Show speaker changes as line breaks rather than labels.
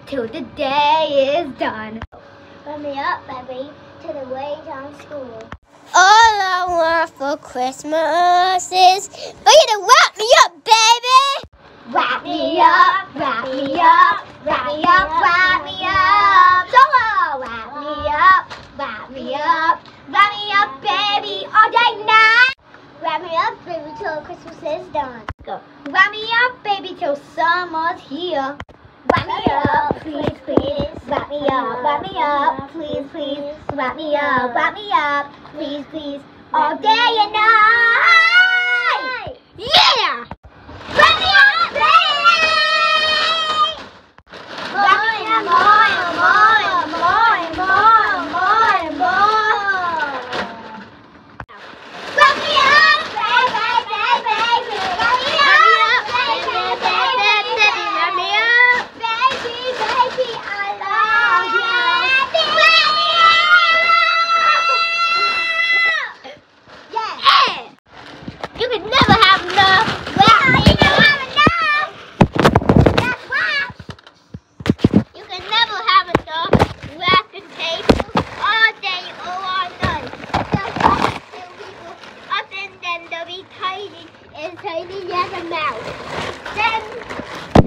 till the day is done.
Wrap me up, baby, to the way down school.
All I want for Christmas is for you to wrap me up, baby!
Wrap me up, wrap me up, wrap me up, wrap me up. Solo! Wrap me up, wrap me up, wrap me up, baby, all day night.
Wrap me up, baby, till Christmas is done.
Go. Wrap me up, baby, till summer's here. Wrap me up, please, please. Wrap me up, please, please. Wrap me up, please, please. All day and night. Yeah! Wrap me up, baby! Wrap me up, more. Wrap me up, baby. Wrap me up, baby, I love you. Wrap me up! Yeah! You can never have enough. Wrap me up. That's right.
You can never have enough wrapping tape all day or all night. Just like two people, other than to be tiny and tiny as a mouse. Then